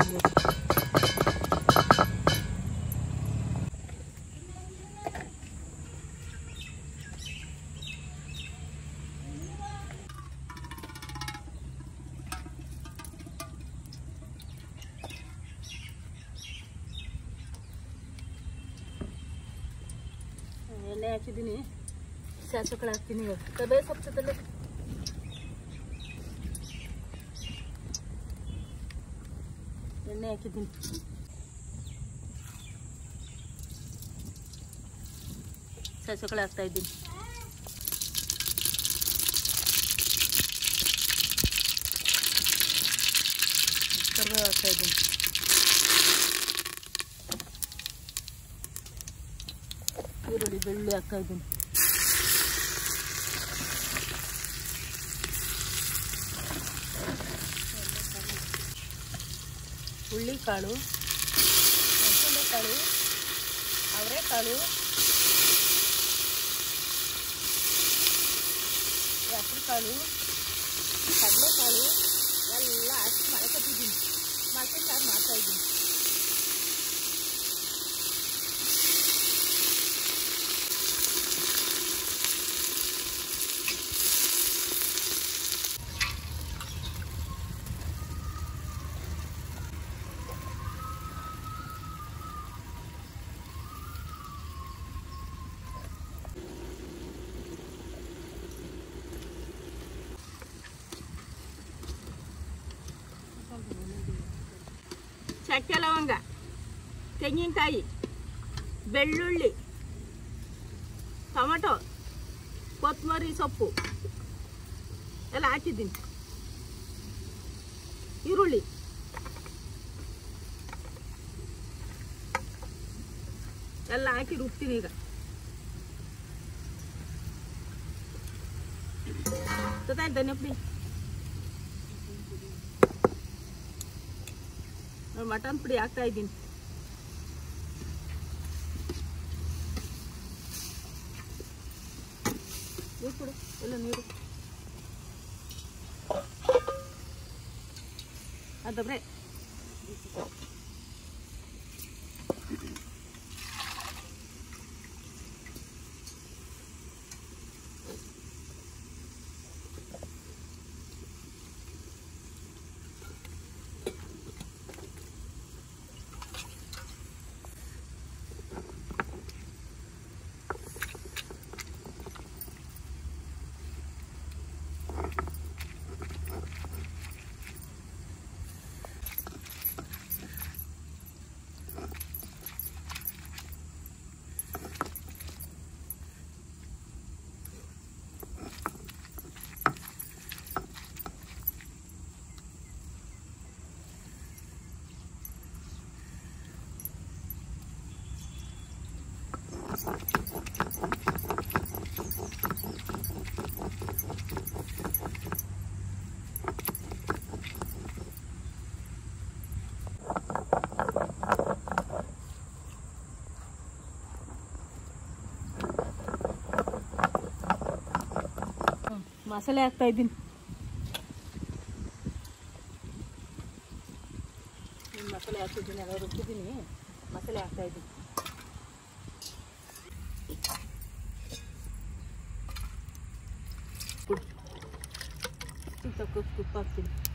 ಎಣ್ಣೆ ಹಾಕಿದ್ದೀನಿ, ಸಾಸಿವೆ ಕಾಳು ಹಾಕ್ತೀನಿ. ಇವಾಗ ಕಬೇ ಸೊಪ್ಪು ಎಣ್ಣೆ ಹಾಕಿದ್ದೀನಿ. ಸಾಸಿವೆ ಕಾಳು ಹಾಕ್ತಾ ಇದ್ದೀನಿ. ಕರಿಬೇವು ಹಾಕ್ತಾ ಇದ್ದೀನಿ. ಈರುಳ್ಳಿ ಬೆಳ್ಳುಳ್ಳಿ ಹಾಕ್ತಾ ಇದ್ದೀನಿ. ಹುಳ್ಳಿಕಾಳು, ಕಾಳು, ಅವರೆಕಾಳು, ಹೆಸರುಕಾಳು, ಕಡಲೆಕಾಳು ಎಲ್ಲ ಹಾಕಿ ಮಾಡ್ಕೊತಿದ್ದೀನಿ. ಮೊಳಕೆ ಸಾರು ಮಾಡ್ತಾಯಿದ್ದೀನಿ. ಚಕ್ಕೆ ಲವಂಗ, ತೆಂಗಿನಕಾಯಿ, ಬೆಳ್ಳುಳ್ಳಿ, ಟೊಮೆಟೊ, ಕೊತ್ತಂಬರಿ ಸೊಪ್ಪು ಎಲ್ಲ ಹಾಕಿದ್ದೀನಿ. ಈರುಳ್ಳಿ ಎಲ್ಲ ಹಾಕಿ ರುಬ್ತೀನಿ. ಈಗ ಧನಿಯಾ ಪುಡಿ, ಮಟನ್ ಪುಡಿ ಹಾಕ್ತಾ ಇದ್ದೀನಿ. ನೀರು ಕೊಡು, ಎಲ್ಲ ನೀರು ಅದಬ್ರೆ. ಮಸಾಲೆ ಹಾಕ್ತಾ ಇದ್ದೀನಿ. ಮಸಾಲೆ ಹಾಕಿದ್ದೀನಿ, ಎಲ್ಲ ರುಬ್ಬಿದ್ದೀನಿ. ಮಸಾಲೆ ಹಾಕ್ತಾ ಇದ್ದೀನಿ. ತುಪ್ಪ ಹಾಕ್ತೀನಿ.